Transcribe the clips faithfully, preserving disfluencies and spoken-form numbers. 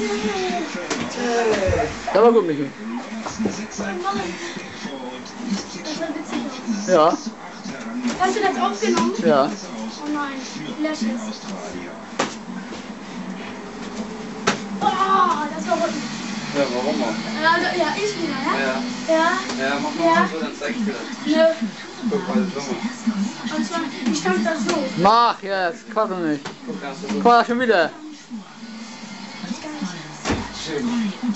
Das war gut, Michi. Ja. Hast du das aufgenommen? Ja. Oh nein, lösch es. Oh, das war unten. Ja, warum auch? Äh, ja, ich wieder, ja? Ja. Ja. Ja, mach mal Ja. so, dann zeig ich dir das. Nö. Guck mal, das Dumme. Und zwar, ich stand da so. Mach jetzt, quatsch nicht. Guck, kannst du so. Quatsch schon wieder. Schön.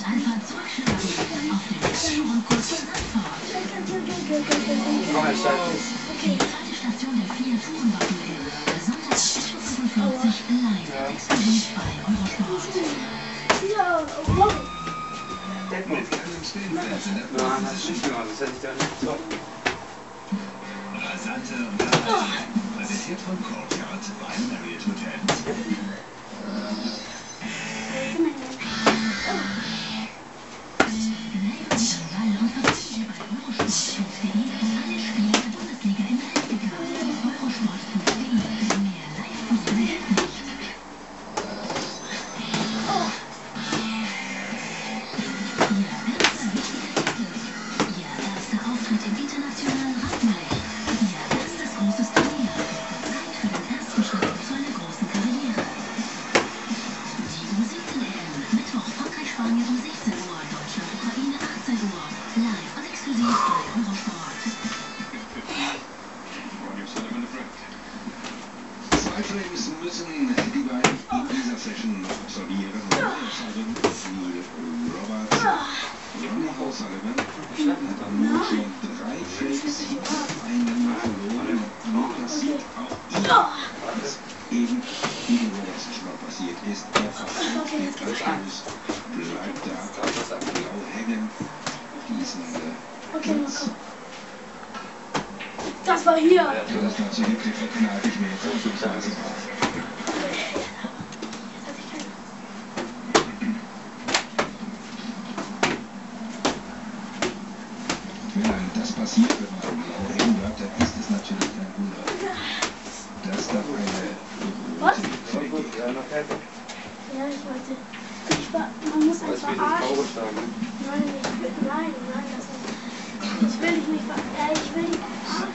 Komm, jetzt steig Okay. Ja, wow. Nein, das ist nicht gemacht, das hätte ich da nicht gezogen. Rasante Unterhaltung. Präsentiert von Courtyard beim Marriott Hotel. Zwei Frames müssen die beiden in dieser Session noch absolvieren. Sie Robert Ronnie O'Sullivan hat dann nur schon drei Frames hintereinander verloren. Und das sieht auch ihm, was eben gegen Robertson schon mal passiert ist. Er verfolgt den Anstoß, bleibt da blau hängen. Diesen Okay, mal Platz. komm. Das war hier. Für das dazu wirklich verkneife ich mir jetzt ausnahmsweise mal. Wenn einem das passiert, wenn man blau hängen bleibt, dann ist es natürlich kein Wunder, dass da eine Was? rote Gut, ja, noch fertig. Ja, ich wollte. Ich war, man muss Weißt du, einfach wie die arschen. Frau geschlagen? Nein, ich will, nein, nein, das nicht. Ich will dich nicht ver... Äh, ich will dich verarschen.